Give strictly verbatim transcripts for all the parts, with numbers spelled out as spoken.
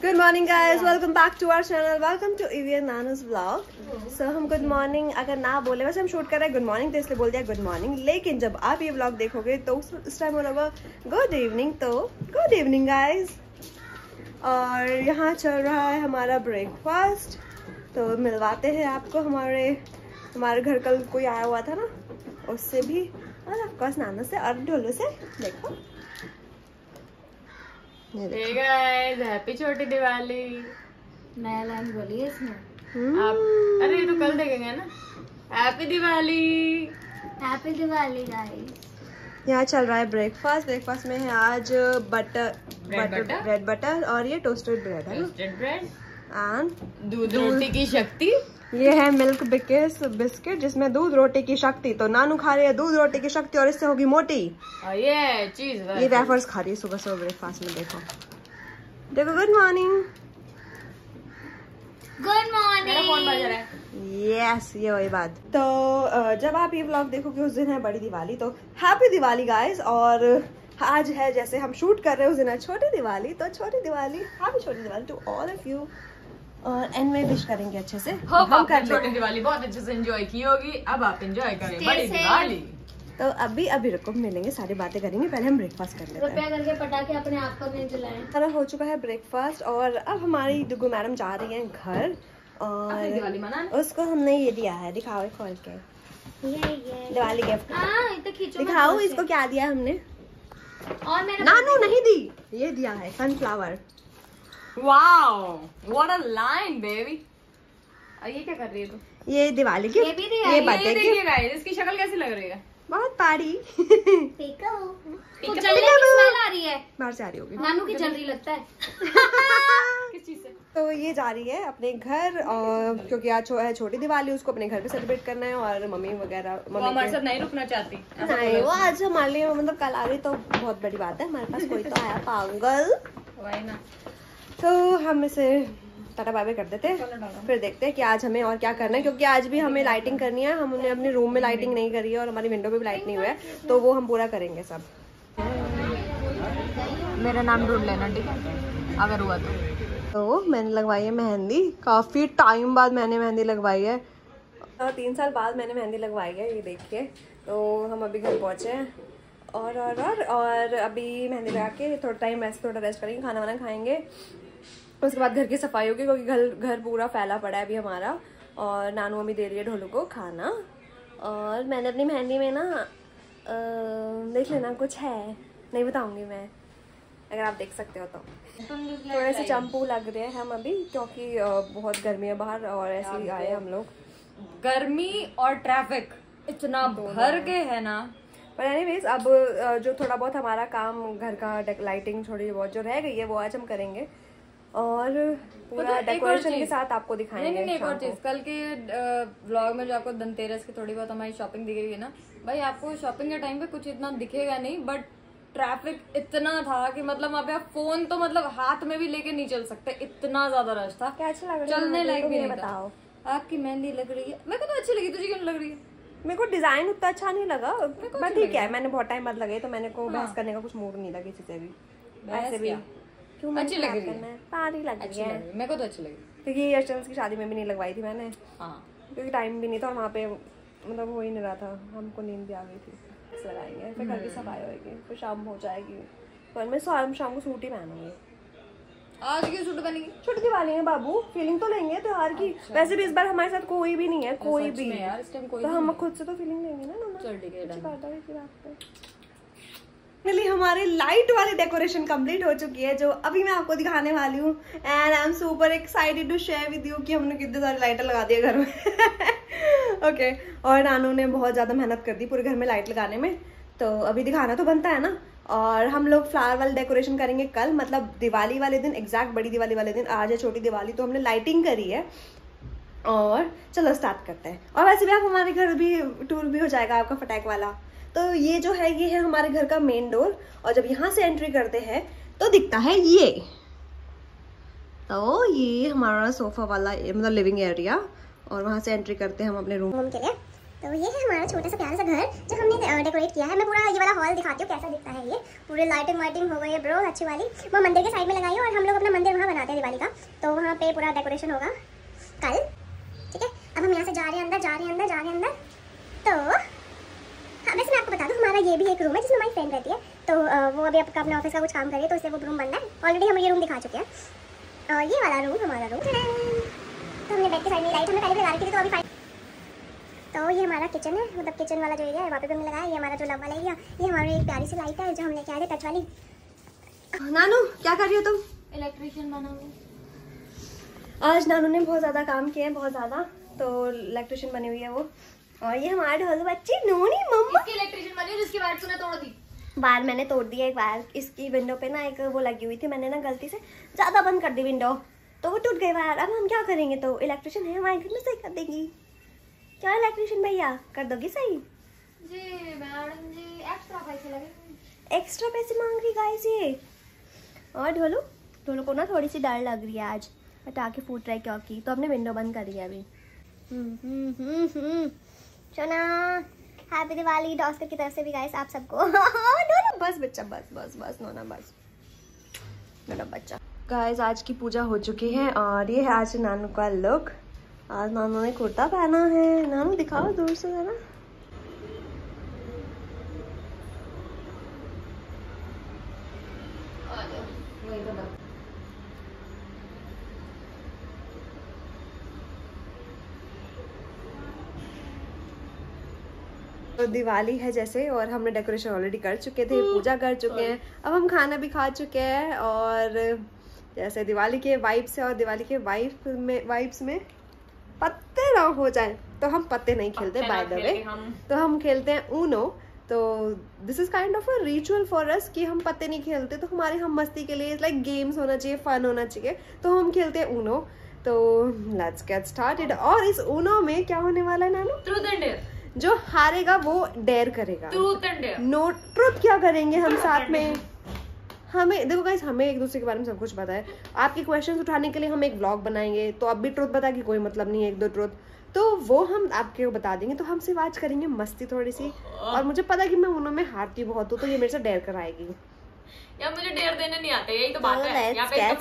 Good morning guys, welcome back to our channel, welcome to इवियन नानूस vlog. So हम good morning अगर ना बोले, वैसे हम शूट कर रहे हैं गुड मॉर्निंग तो इसलिए बोल दिया गुड मॉर्निंग, लेकिन जब आप ये व्लॉग देखोगे तो उस टाइम होगा गुड इवनिंग। तो गुड इवनिंग गाइस। और यहाँ चल रहा है हमारा ब्रेकफास्ट, तो मिलवाते हैं आपको हमारे हमारे घर कल कोई आया हुआ था ना, उससे भी और ऑफकोर्स नानू से और ढोलू से। देखो हे गाइस, हैप्पी छोटी दिवाली। नया लाइन बोलिए इसमें। आप अरे तो कल देखेंगे ना। Happy Diwali, happy Diwali guys. यहाँ चल रहा है ब्रेकफास्ट। ब्रेकफास्ट में है आज बटर बटर ब्रेड बटर और ये टोस्टेड ब्रेड है, टोस्टेड ब्रेड एंड दूध रोटी की शक्ति। ये है मिल्क बिकेस बिस्किट जिसमें दूध रोटी की शक्ति। तो नानू खा रही है दूध रोटी की शक्ति और इससे होगी मोटी। और ये चीज ये वेफर्स खा रही है सुबह सुबह ब्रेकफास्ट में। देखो देखो गुड मॉर्निंग गुड मॉर्निंग। मेरा फोन बज रहा है। यस, ये वही बात। तो जब आप ये व्लॉग देखोगे उस दिन है बड़ी दिवाली, तो हैप्पी दिवाली गाइस। और आज है जैसे हम शूट कर रहे हैं उस दिन है छोटी दिवाली, तो छोटी दिवाली, हैप्पी छोटी Diwali to all of you. और एंड में विश करेंगे अच्छे से। होप आपने छोटी दिवाली बहुत अच्छे से एंजॉय की होगी। अब आप एंजॉय करें बड़ी दिवाली। तो अभी अभी रुको, मिलेंगे, सारी बातें करेंगे, पहले हम ब्रेकफास्ट कर लेते हैं। रुपया करके पटाखे अपने आप को नहीं जलाएं। हमारा हो चुका है ब्रेकफास्ट और अब हमारी दुगु मैडम जा रही हैं घर और दिवाली मनाने। उसको हमने ये दिया है, दिखाओ खोल के। ये ये दिवाली गिफ्ट हाँ, ये तो खींचो मत दिखाओ ऐसे। इसको क्या दिया हमने। और मेरा नानू नहीं दी, ये दिया है sunflower. Wow, what a line baby. और ये क्या कर रही है तू? ये दिवाली गिफ्ट, ये भी दिया ये है। बर्थडे ये गिफ्ट। देखिए गाइस, इसकी शक्ल कैसी लग रही है? बहुत पारी। पीका हो। तो जलने की स्मेल आ रही है। बाहर से आ रही होगी। नानू की जल रही लगता है। किस चीज से? तो ये जा रही है अपने घर और क्योंकि आज छो, है छोटी दिवाली, उसको अपने घर पे सेलिब्रेट करना है। और मम्मी वगैरह वो मम्मी हमारे के- साथ नहीं रुकना चाहती। नहीं, वो आज हमारे लिए मतलब कल आ गई तो बहुत बड़ी बात है। हमारे पास कोई तो आया पागल। वही ना। तो हम इसे टाटा बाय बाय कर देते हैं, फिर देखते हैं कि आज हमें और क्या करना है, क्योंकि आज भी हमें लाइटिंग करनी है। हमने अपने रूम में लाइटिंग नहीं करी है और हमारी विंडो पे भी लाइट नहीं हुआ है, तो वो हम पूरा करेंगे सब। मेरा नाम ढूंढ लेना, ठीक है, अगर हुआ तो। तो मैंने लगवाई है मेहंदी, काफ़ी टाइम बाद मैंने मेहंदी लगवाई है। और तीन साल बाद मैंने मेहंदी लगवाई है, ये देखिए। तो हम अभी घर पहुँचे हैं और और और और अभी मेहंदी लगा के थोड़ा टाइम रेस्ट थोड़ा रेस्ट करेंगे, खाना वाना खाएंगे। उसके बाद घर की सफाई होगी क्योंकि घर घर पूरा फैला पड़ा है अभी हमारा। और नानू अभी दे रही है ढोलू को खाना। और मैंने अपनी मेहंदी में ना आ, देख लेना कुछ है, नहीं बताऊंगी मैं, अगर आप देख सकते हो तो। थोड़े से चंपू लग रहे हैं हम अभी क्योंकि आ, बहुत गर्मी है बाहर और ऐसे ही आए हम लोग। गर्मी और ट्रैफिक इतना भर के है ना। पर एनीवेज अब जो थोड़ा बहुत हमारा काम घर का लाइटिंग थोड़ी बहुत जो रह गई है वो आज हम करेंगे और पूरा डेकोरेशन के साथ आपको दिखाएंगे। नहीं नहीं, एक और चीज, कल के व्लॉग में जो आपको धनतेरस की थोड़ी बहुत हमारी शॉपिंग दिख गई है ना, भाई आपको शॉपिंग के टाइम पे कुछ इतना दिखेगा नहीं, बट ट्रैफिक इतना था कि मतलब वहाँ पे आप फोन तो मतलब हाथ में भी लेके नहीं चल सकते, इतना ज्यादा रश था। क्या अच्छा लग रहा है? चलने लायक भी नहीं बताओ। था। आपकी मेहंदी लग रही है, मेरे को तो अच्छी लगी, तुझे क्यों लग रही है? मेरे को डिजाइन उतना अच्छा नहीं लगा, बट ठीक है, मैंने बहुत टाइम बाद लगे तो मैंने को बहस करने का कुछ मूड नहीं लगा किसी से भी। ऐसे भी क्यों अच्छी लग रही है, पारी लग रही है, मेरे को तो अच्छी लगी। क्योंकि ये अर्चना की शादी में भी नहीं लगवाई थी मैंने, हाँ, क्योंकि टाइम भी नहीं था और वहाँ पे मतलब हो ही नहीं रहा था, हमको नींद भी आ गई थी। लगाएंगे फिर घर की सफाई होगी, फिर शाम हो जाएगी। पर मैं शाम शाम को सूट ही पहनूंगी। आज की सूट बनेगी? छोटी दिवाली है बाबू, फीलिंग तो लेंगे त्योहार की। वैसे भी इस बार हमारे साथ कोई भी नहीं है, कोई भी यार, इस टाइम कोई तो हम खुद से तो फीलिंग लेंगे ना। चल ठीक है, फाइनली हमारे लाइट वाली डेकोरेशन कंप्लीट हो चुकी है जो अभी मैं आपको दिखाने वाली हूँ। And I am super excited to share with you कि हमने कितने सारी लाइटें लगा दी है घर में। Okay okay. और नानू ने बहुत ज्यादा मेहनत कर दी पूरे घर में लाइट लगाने में, तो अभी दिखाना तो बनता है ना। और हम लोग फ्लावर वाली डेकोरेशन करेंगे कल, मतलब दिवाली वाले दिन, एग्जैक्ट बड़ी दिवाली वाले दिन। आज है छोटी दिवाली तो हमने लाइटिंग करी है। और चलो स्टार्ट करते हैं। और वैसे भी आप हमारे घर भी टूर भी हो जाएगा आपका फटाक वाला। तो ये जो है ये है हमारे घर का मेन डोर, और जब यहाँ से एंट्री करते हैं तो दिखता है ये। तो ये हमारा सोफा वाला मतलब लिविंग एरिया, और वहाँ से एंट्री करते हैं हम अपने रूम के लिए। तो ये है हमारा छोटा सा प्यारा सा घर जो हमने डेकोरेट किया है। मैं पूरा ये वाला हॉल दिखाती हूँ कैसा दिखता है। ये पूरी लाइटिंग वाइटिंग हो गई है ब्रो, अच्छी वाली। वो मंदिर के साइड में लगाई है और हम लोग अपना मंदिर वहाँ बनाते हैं दिवाली का, तो वहाँ पे पूरा डेकोरेशन होगा कल, ठीक है। अब हम यहाँ से जा रहे हैं अंदर, जा रहे हैं अंदर, जा रहे हैं अंदर। तो हाँ, वैसे मैं आपको बता दूँ हमारा ये भी एक रूम है जिसमें हमारी फ्रेंड रहती है, तो वो अभी आपका अपने ऑफिस का कुछ काम कर रही है, तो इसलिए वो रूम बन रहा है। ऑलरेडी हम ये रूम दिखा चुके हैं। और ये वाला रूम हमारा रूम, तो हमने बेड के साइड में लाइट हमें पहले लगा रखी थी, तो अभी फाइट। तो ये हमारा किचन है, मतलब किचन वाला जो एरिया है वहाँ पे हमने लगाया। ये हमारा जो लव वाला एरिया, ये हमारी एक प्यारी सी लाइट है जो हम लेके आए थे टच वाली। नानू क्या कर रही हो तुम? इलेक्ट्रिशियन बना हुआ। आज नानू ने बहुत ज़्यादा काम किया है, बहुत ज़्यादा, तो इलेक्ट्रिशियन बनी हुई है वो। और ये हमारे ढोलू बच्ची नूनी मम्मा इसकी इलेक्ट्रिशियन बनी जिसकी वायर तूने तोड़ दी। बार मैंने तोड़ दिया एक वायर। इसकी विंडो पे ना एक वो लगी हुई थी, मैंने ना गलती से ज़्यादा बंद कर दी विंडो, तो वो टूट गई वायर। अब हम क्या करेंगे? तो इलेक्ट्रिशियन है हमारे घर में, सही कर देगी क्या इलेक्ट्रिशियन भैया? कर दोगी सही? जी मैडम जी, एक्स्ट्रा पैसे लगे। एक्स्ट्रा पैसे मांग रही गाइस ये। और ढोलू ढोलू को ना थोड़ी सी डर लग रही है आज, पटाखे फूट रहे क्योंकि, तो हमने विंडो बंद करी है अभी। हम्म हम्म हम्म हम्म चना हैप्पी दिवाली डॉस्कर की तरफ से भी गाइस आप सबको। नोना बस बच्चा, बस बस बस नोना बस नोना बच्चा। गाइस आज की पूजा हो चुकी है और ये है आज नानू का लुक। आज नानू ने कुर्ता पहना है। नानू दिखाओ दूर से जरा। तो दिवाली है जैसे, और हमने डेकोरेशन ऑलरेडी कर चुके थे, पूजा कर चुके हैं, अब हम खाना भी खा चुके हैं। और जैसे दिवाली के वाइब्स है और दिवाली के वाइब में वाइब्स में पत्ते ना हो जाए तो हम पत्ते नहीं खेलते बाय द वे, तो हम खेलते हैं ऊनो। तो this is kind of a ritual for us कि हम पत्ते नहीं खेलते, तो हमारे हम मस्ती के लिए लाइक गेम्स होना चाहिए, फन होना चाहिए, तो हम खेलते हैं ऊनो। तो लेट्स गेट स्टार्टेड। और इस ऊनो में क्या होने वाला है नानू? Truth and dare. जो हारेगा वो डेयर करेगा। Truth and dare. No truth क्या करेंगे हम साथ में? हमें देखो गाइस, हमें एक दूसरे के बारे में सब कुछ पता है। आपके क्वेश्चंस उठाने के लिए हम एक व्लॉग बनाएंगे, तो अब भी ट्रुथ बता के कोई मतलब नहीं है, एक दो ट्रुथ, तो वो हम आपके बता देंगे। तो हम सिर्फ आज करेंगे मस्ती थोड़ी सी, और मुझे पता है कि मैं उन्होंने में हारती बहुत हूँ, तो ये मेरे से डेयर कराएगी। यार मुझे डेयर देने नहीं आते, यही तो बात है। यहाँ पे डेयर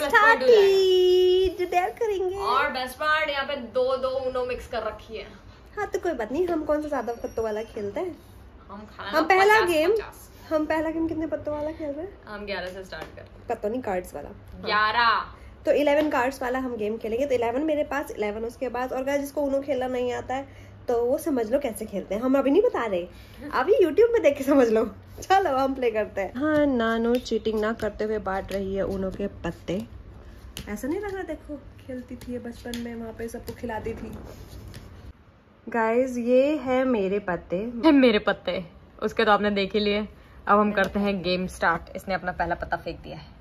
करेंगे। और बेस्ट पार्ट यहाँ पे दो दो उनो मिक्स कर रखी है। हाँ तो कोई बात नहीं, हम कौन सा ज्यादा पत्तों वाला खेलते हैं? हम हम पहला गेम हम पहला गेम कितने पत्तों वाला खेल रहे हैं? हम ग्यारह से स्टार्ट कर। पत्तों नहीं, कार्ड्स वाला। ग्यारह तो इलेवन कार्ड्स वाला हम गेम खेलेंगे। तो इलेवन मेरे पास, इलेवन उसके बाद। और गाइस जिसको उनो खेलना नहीं आता है तो वो समझ लो कैसे खेलते हैं, हम अभी नहीं बता रहे, अभी यूट्यूब में देख के समझ लो। चलो हम प्ले करते हैं। हाँ, नानू चीटिंग ना करते हुए बांट रही है उनो के पत्ते। ऐसा नहीं लग रहा? देखो खेलती थी बचपन में, वहाँ पे सबको खिलाती थी। गाइस ये है मेरे पत्ते। है मेरे पत्ते, उसके तो आपने देख ही लिए। अब हम करते हैं गेम स्टार्ट। इसने अपना पहला पत्ता फेंक दिया है।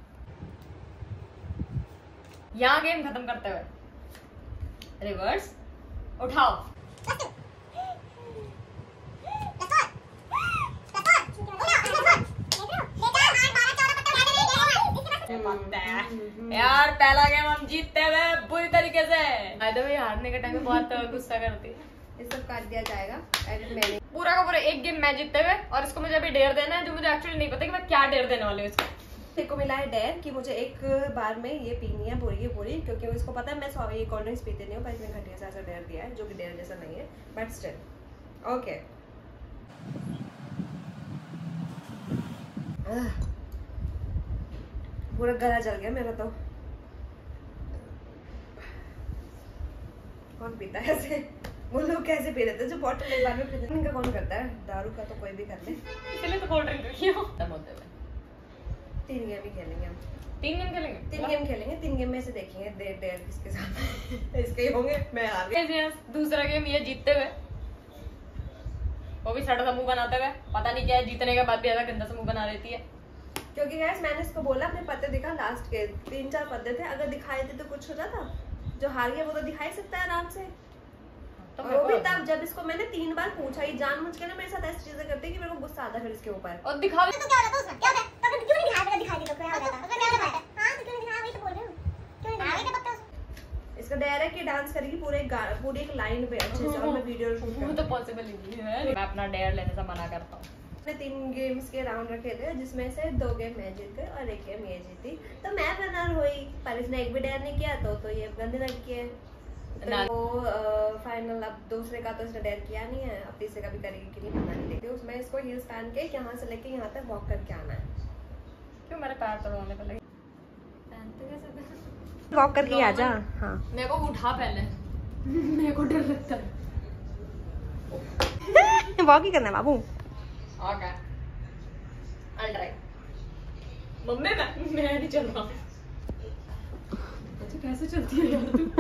यहाँ गेम खत्म करते हुए रिवर्स उठाओ। यार पहला गेम हम जीतते हुए बुरी तरीके से। भाई हारने के टाइम में बहुत गुस्सा करती है। ये सब काट दिया जाएगा। मैंने पूरा का पूरा एक गेम मैं जीतते हुए, और इसको मुझे अभी डेयर देना है, जो मुझे एक्चुअली नहीं पता कि मैं क्या डेयर देने वाली हूँ इसको। मेरे को मिला है डेयर कि मुझे एक बार में ये पीनी है पूरी की पूरी, क्योंकि वो इसको पता है मैं सौ ये कोल्ड ड्रिंक्स पीते नहीं हूँ, पर इसने घटिया सा ऐसा डेयर दिया है जो कि डेयर जैसा नहीं है, बट स्टिल ओके। पूरा गला जल गया मेरा। तो कौन पीता है ऐसे? वो लोग कैसे पी लेते हैं जो बॉटल एक बार में पीते हैं? इनका कौन करता है? दारू का तो कोई भी कर ले, इसलिए तो कोल्ड ड्रिंक रखी हो। तीन गेम ही खेलेंगे हम। तीन गेम खेलेंगे तीन गेम खेलेंगे तीन गेम में से देखेंगे डेयर डेयर किसके साथ। इसके ही होंगे, मैं हार गई। दूसरा गेम ये जीतते हुए, वो भी सड़ा सा मुंह बनाते हुए, पता नहीं क्या है, जीतने के बाद भी ऐसा गंदा सा मुंह बना देती है। क्योंकि गाइस मैंने इसको बोला अपने पत्ते दिखा, लास्ट के तीन चार पत्ते थे, अगर दिखाए थे तो कुछ हो जाता। जो हार गया वो तो दिखाई सकता है आराम से। तो वो भी तब जब इसको मैंने तीन बार पूछा, ही जानबूझ के ना मेरे साथ ऐसी चीजें करती है कि मेरे को गुस्सा आता है फिर इसके ऊपर। और दिखावे तो क्या होता उसमें? क्या होता? तो क्यों नहीं दिखाया? दिखा दी तो क्या होता? अगर मैं होता हां तो क्यों नहीं दिखाया? वही तो बोल रही हूं, क्यों नहीं दिखाया? पत्ता इसका डर है कि डांस डांस करेगी पूरे पूरी एक लाइन पे अच्छे से, और मैं वीडियो शूट वो तो पॉसिबल ही है। मैं अपना डेयर लेने से मना करता हूँ। मैंने तीन गेम्स के राउंड रखे थे जिसमें से दो गेम मैं जीत गई और एक गेम ये जीती, तो मैं विनर हुई। पर इसने एक भी डेयर नहीं किया तो तो ये गंदी लड़की है। तो वो फाइनल अब दूसरे का तो इसने डेयर किया नहीं है, अब तीसरे का भी करेगी कि नहीं पता नहीं। लेकिन उसमें इसको हील्स पहन के यहाँ से लेके यहाँ तक वॉक करके आना है। क्यों मेरे पैर तोड़वाने पे लगे? वॉक करके आ जा। हाँ मेरे को उठा पहले, मेरे को डर लगता है। वॉक ही करना है बाबू। Okay I'll try। मम्मी मैं मैं नहीं चल रहा। अच्छा कैसे चलती है यार तू?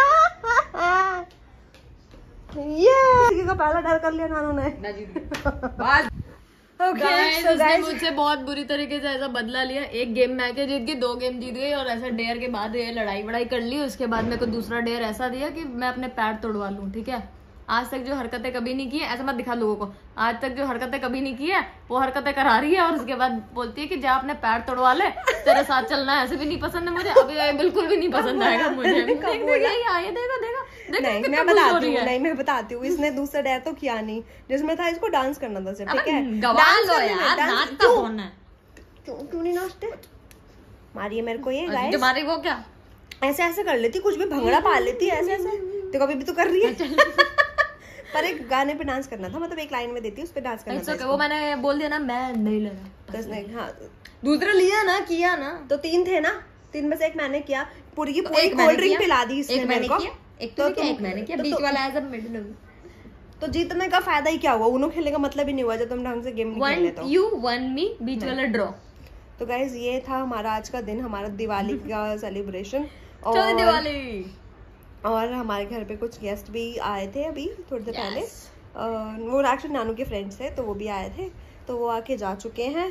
ये का पहला डर कर लिया नानू ने। ना जीत गई। बस Okay, so उसने guys, मुझसे बहुत बुरी तरीके से ऐसा बदला लिया। एक गेम मैं के जीत गई, दो गेम जीत गई, और ऐसा डेयर के बाद ये लड़ाई वड़ाई कर ली। उसके बाद मेरे को दूसरा डेयर ऐसा दिया कि मैं अपने पैर तोड़वा लूं। ठीक है, आज तक जो हरकतें कभी नहीं की है, ऐसा मत दिखा लोगों को, आज तक जो हरकतें कभी नहीं की है वो हरकतें करा रही है। और उसके बाद बोलती है कि जा अपने पैर तोड़वा ले, तेरे साथ चलना है। ऐसे भी नहीं पसंद है मुझे, अभी बिल्कुल भी नहीं पसंद आएगा मुझे। देख देख यही आए, देखो देखो नहीं मैं बताती हूँ, नहीं मैं बताती हूँ। इसने दूसरा डेयर तो किया नहीं, जिसमें था इसको डांस करना था सिर्फ। ठीक है, गवा लो यार, नाचता कौन है? क्यों क्यों नहीं नाचते? मारिए मेरे को ये गाइस। तुम्हारी वो क्या ऐसे ऐसे कर लेती, कुछ भी भंगड़ा पा लेती है ऐसे ऐसे। तो कभी भी तो कर रही है। पर एक गाने पे डांस करना था, मतलब एक लाइन में देती उस पे डांस करना था। okay, वो मैंने बोल दिया ना, मैं नहीं लेना। तो इसने हाँ दूसरा लिया ना, किया ना, तो तीन थे ना, तीन में से एक मैंने किया। पूरी की तो पूरी कोल्ड ड्रिंक पिला दी इसने मेरे को। एक तो एक मैंने किया, बीच वाला एज अ मिडिल। तो जीतने का फायदा ही क्या हुआ? उन्हों खेलने का मतलब ही नहीं हुआ जब तुम ढंग से गेम नहीं खेले तो। यू वन मी, बीच वाला ड्रॉ। तो गाइस ये था हमारा आज का दिन, हमारा दिवाली का सेलिब्रेशन। और दिवाली और हमारे घर पे कुछ गेस्ट भी आए थे अभी थोड़ी देर पहले। uh, वो एक्चुअली नानू के फ्रेंड्स थे, तो वो भी आए थे, तो वो आके जा चुके हैं।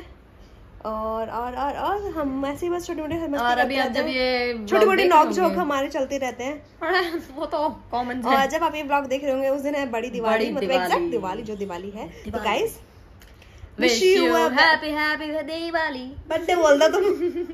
और और और और हम ऐसे ही बस छोटे मोटे और अभी अब जब ये छोटे मोटे नॉक जोक हमारे चलते रहते हैं। वो तो कॉमन है। और जब आप ये ब्लॉग देख रहे होंगे उस दिन है बड़ी दिवाली, मतलब एग्जैक्ट दिवाली जो दिवाली है। तो guys wish you happy happy Diwali. Birthday बोल दो तुम।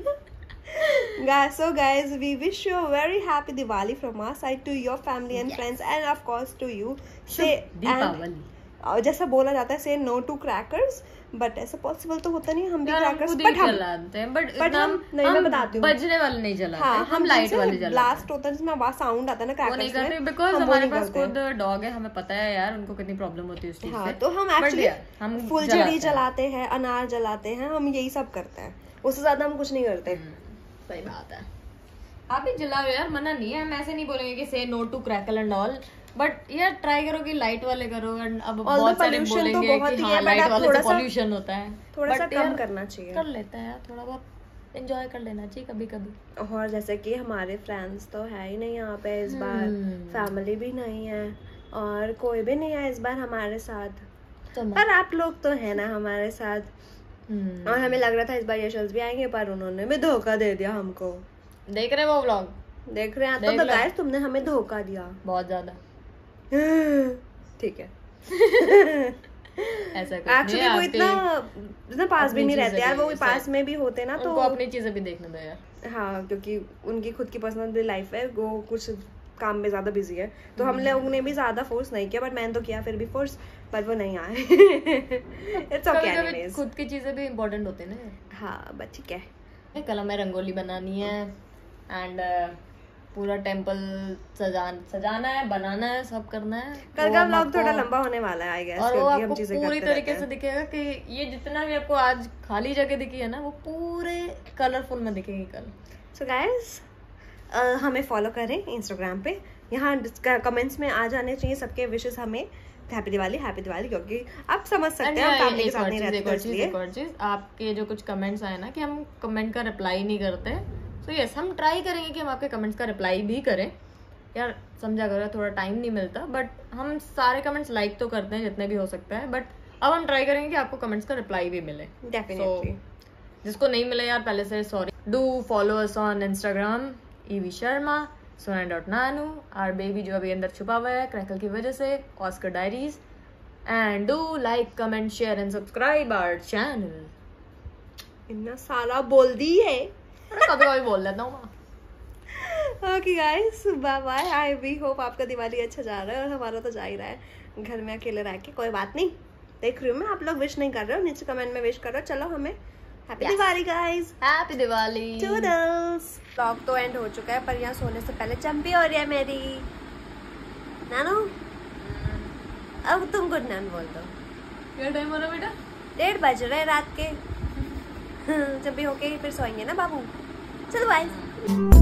Guys, so guys, we wish you a very happy Diwali from our side to your family and yes. friends, and of course to you. Say and uh, जैसा बोला जाता है, say no to crackers, but ऐसा possible तो होता नहीं, हम भी crackers but हम जलाते हैं, but but हम नहीं, मैं बताती हूँ, बजने वाले नहीं जलाते। हाँ, हम लाइट वाले जलाते हैं। ब्लास्ट होता है जिसमें आवाज साउंड आता है ना क्रैकर्स में, वो नहीं करते बिकॉज़ हमारे पास खुद डॉग है, हमें पता है यार उनको कितनी प्रॉब्लम होती है उस चीज से। तो हम एक्चुअली हम फुलझड़ी जलाते हैं, अनार जलाते हैं, हम यही सब करते हैं, उससे ज्यादा हम कुछ नहीं करते। सही बात है, आप भी जलाओ यार, मना नहीं है। हम ऐसे नहीं बोलेंगे कि say no to crackle and all, but यार ट्राई करो कि लाइट वाले करो। एंड अब बहुत सारे बोलेंगे तो कि हाँ लाइट वाले से पॉल्यूशन होता है, थोड़ा सा कम करना चाहिए। कर लेता है यार, थोड़ा बहुत एंजॉय कर लेना चाहिए कभी कभी। और जैसे कि हमारे फ्रेंड्स तो है ही नहीं यहाँ पे इस बार, फैमिली भी नहीं है और कोई भी नहीं है इस बार हमारे साथ, पर आप लोग तो है ना हमारे साथ। और हमें लग रहा था इस बार यशल्स भी आएंगे, पर उन्होंने भी धोखा दे दिया हमको। देख रहे वो व्लॉग, देख रहे हैं तो गाइस तुमने हमें धोखा दिया बहुत ज्यादा। ठीक है। ऐसा एक्चुअली वो इतना इतना पास भी नहीं रहते यार, वो पास में भी होते ना तो अपनी चीजें भी देखने दो यार। हाँ, क्योंकि उनकी खुद की पर्सनल लाइफ है, वो कुछ काम में ज्यादा बिजी है, तो हम लोगों ने भी ज्यादा फोर्स नहीं किया, बट मैंने तो किया फिर भी फोर्स, पर वो नहीं आए। इट्स ओके एनीवेज, खुद की चीजें भी इम्पोर्टेंट होती है ना। हाँ बस ठीक है। कल हमें रंगोली बनानी है एंड uh, पूरा टेम्पल सजान सजाना है, बनाना है, सब करना है। कल का व्लॉग थोड़ा लंबा होने वाला है आई गेस, और वो आपको पूरी तरीके से दिखेगा कि ये जितना भी आपको आज खाली जगह दिखी है ना, वो पूरे कलरफुल में दिखेगी कल। सो गाइस हमें फॉलो करें इंस्टाग्राम पे, यहाँ कमेंट्स में आ जाने चाहिए सबके विशेस हमें हैप्पी दिवाली हैप्पी दिवाली, क्योंकि आप समझ सकते हैं हम फैमिली के साथ नहीं रहते, इसलिए एक और चीज, आपके जो कुछ कमेंट्स आए ना कि हम कमेंट का रिप्लाई नहीं करते, सो यस हम ट्राई करेंगे कि हम आपके कमेंट्स का रिप्लाई भी करें। यार समझा करो थोड़ा टाइम नहीं मिलता, बट हम सारे कमेंट्स लाइक तो करते हैं जितने भी हो सकता है, बट अब हम ट्राई करेंगे कि आपको कमेंट्स का रिप्लाई भी मिले। डेफिनेटली जिसको नहीं मिले यार पहले से sorry. Do follow us on Instagram EV Sharma, Sona dot Nanu, are baby जो अभी अंदर छुपा हुआ है क्रैकल की वजह से, Oscar diaries, and do like comment share and subscribe our channel. इतना सारा बोल दी है, कभी कभी बोल लेता हूँ। Okay guys, bye bye. I we hope आपका दिवाली अच्छा जा रहा है, और हमारा तो जा ही रहा है घर में अकेले रह के। कोई बात नहीं, देख रही हूँ मैं, आप लोग विश नहीं कर रहे हो, नीचे कमेंट में विश करो। चलो हमें happy Diwali guys. Happy Diwali. Toodles. Vlog तो एंड हो चुका है, पर यहाँ सोने से पहले चंपी हो रही है मेरी। नानू अब तुम गुड नाइट बोल दो। क्या टाइम हो रहा बेटा? डेढ़ बज रहे रात के। जब भी होके फिर सोएंगे ना बाबू। चलो बाय।